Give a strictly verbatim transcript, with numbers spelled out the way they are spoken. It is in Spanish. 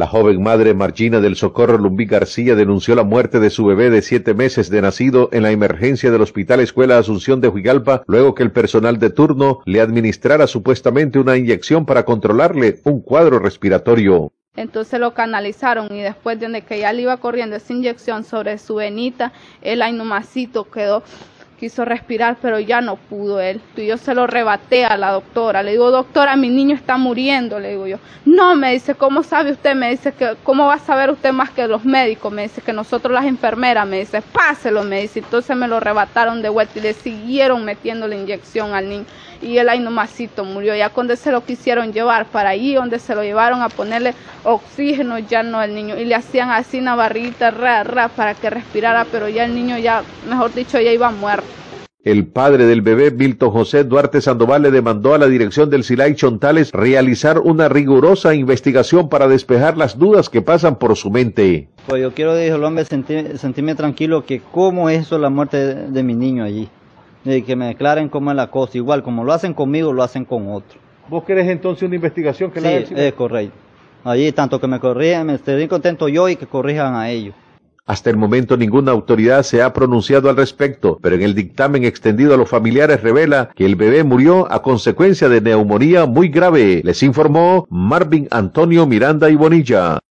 La joven madre Margina del Socorro Lumbí García denunció la muerte de su bebé de siete meses de nacido en la emergencia del Hospital Escuela Asunción de Huigalpa, luego que el personal de turno le administrara supuestamente una inyección para controlarle un cuadro respiratorio. Entonces lo canalizaron y después de que ya le iba corriendo esa inyección sobre su venita, el ahí nomásito quedó, quiso respirar, pero ya no pudo él. Y yo se lo rebaté a la doctora. Le digo, doctora, mi niño está muriendo, le digo yo. No, me dice, ¿cómo sabe usted? Me dice, que ¿cómo va a saber usted más que los médicos? Me dice que nosotros las enfermeras, me dice, páselo, me dice. Entonces me lo rebataron de vuelta y le siguieron metiendo la inyección al niño. Y él ahí nomásito murió. Ya cuando se lo quisieron llevar para allí, donde se lo llevaron a ponerle oxígeno, ya no el niño. Y le hacían así una barriguita ra, ra, para que respirara, pero ya el niño ya, mejor dicho, ya iba muerto. El padre del bebé, Milton José Duarte Sandoval, le demandó a la dirección del Silay Chontales realizar una rigurosa investigación para despejar las dudas que pasan por su mente. Pues yo quiero, dijo el hombre, sentir, sentirme tranquilo que cómo es eso la muerte de, de mi niño allí. De que me declaren cómo es la cosa. Igual, como lo hacen conmigo, lo hacen con otro. ¿Vos querés entonces una investigación que sí, la hagan? Sí, es correcto. Allí, tanto que me corrijan, me estoy contento yo y que corrijan a ellos. Hasta el momento ninguna autoridad se ha pronunciado al respecto, pero en el dictamen extendido a los familiares revela que el bebé murió a consecuencia de neumonía muy grave. Les informó Marvin Antonio Miranda y Bonilla.